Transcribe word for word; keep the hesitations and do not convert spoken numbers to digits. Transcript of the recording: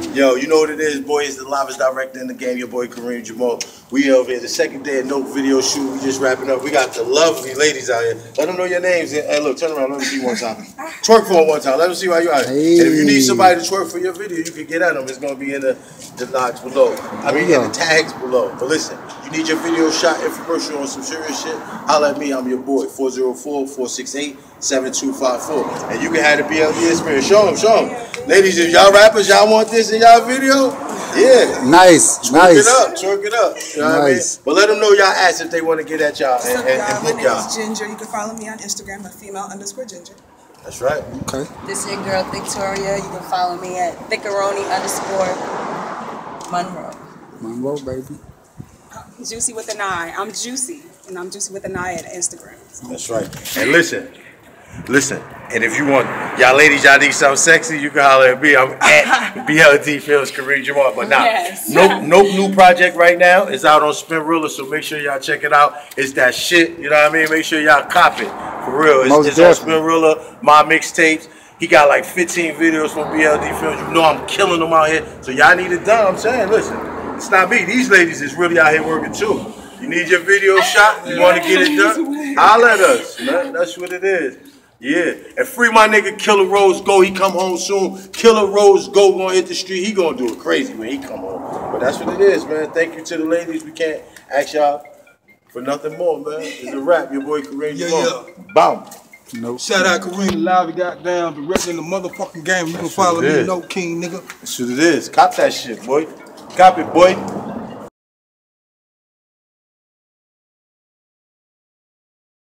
Yo, you know what it is, boy. It's the livest director in the game, your boy Kareem Jamal. We over here, the second day of no video shoot. We just wrapping up. We got the lovely ladies out here. Let them know your names. Hey, look, turn around. Let me see one time. Twerk for them one time. Let them see why you out here. Hey. And if you need somebody to twerk for your video, you can get at them. It's going to be in the, the knocks below. I mean, in the tags below. But listen, you need your video shot, infomercial on some serious shit, holla at me. I'm your boy, four oh four, four six eight, seven two five four. And you can have the B L D experience. Show them, show them. Ladies, if y'all rappers, y'all want this in y'all video? Yeah. Nice, twerk nice. it up, twerk it up. You know nice. What I mean? But let them know y'all ask if they want to get at y'all and, and, and book y'all. My name is Ginger. You can follow me on Instagram at female underscore Ginger. That's right. Okay. This is your girl Victoria. You can follow me at Vicaroni underscore Monroe. Monroe, baby. Juicy with an I. I'm Juicy, and I'm Juicy with an I at Instagram. That's right. And listen, listen. And if you want, y'all ladies, y'all need something sexy, you can holler at me. I'm at B L D Films Kareem Jamal. But now, yes. no, no new project right now. It's out on Spinrilla, so make sure y'all check it out. It's that shit, you know what I mean? Make sure y'all cop it. For real. It's, Most it's on Spinrilla, my mixtapes. He got like fifteen videos from B L D Films. You know I'm killing them out here. So y'all need it done. I'm saying, listen, it's not me. These ladies is really out here working too. You need your video shot? You want to get it done? Holler at us. Man. That's what it is. Yeah. And free my nigga Killer Rose Go. He come home soon. Killer Rose Go gonna hit the street. He gonna do it crazy when he come home. But that's what it is, man. Thank you to the ladies. We can't ask y'all for nothing more, man. It's a wrap. Your boy Kareem. Yeah, yeah. Bam. Nope. Shout out Kareem Live, goddamn, the rest in the motherfucking game. You can follow me, No King, nigga. That's what it is. Cop that shit, boy. Cop it, boy.